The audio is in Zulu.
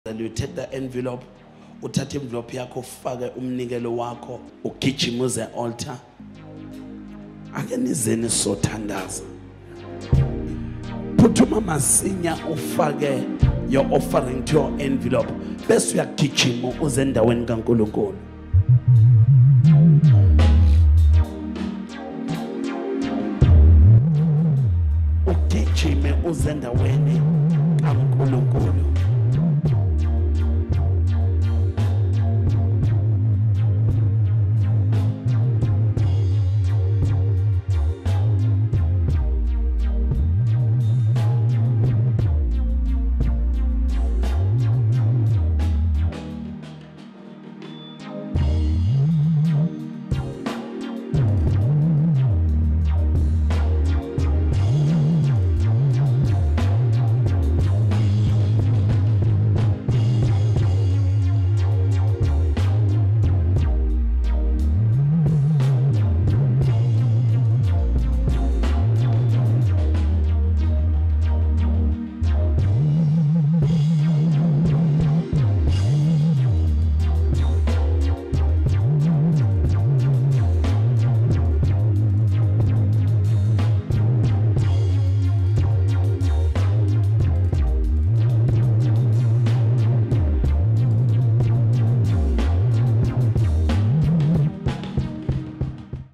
You take the envelope, uthatha envelope yakho ufake umnikelo wakho, ugijima uze altar. Ake nizeni sothandaza. Phuthuma masinya ufake your offering to your envelope. Bese uyagijima uze endaweni kaNkulunkulu. Ugijime uze endaweni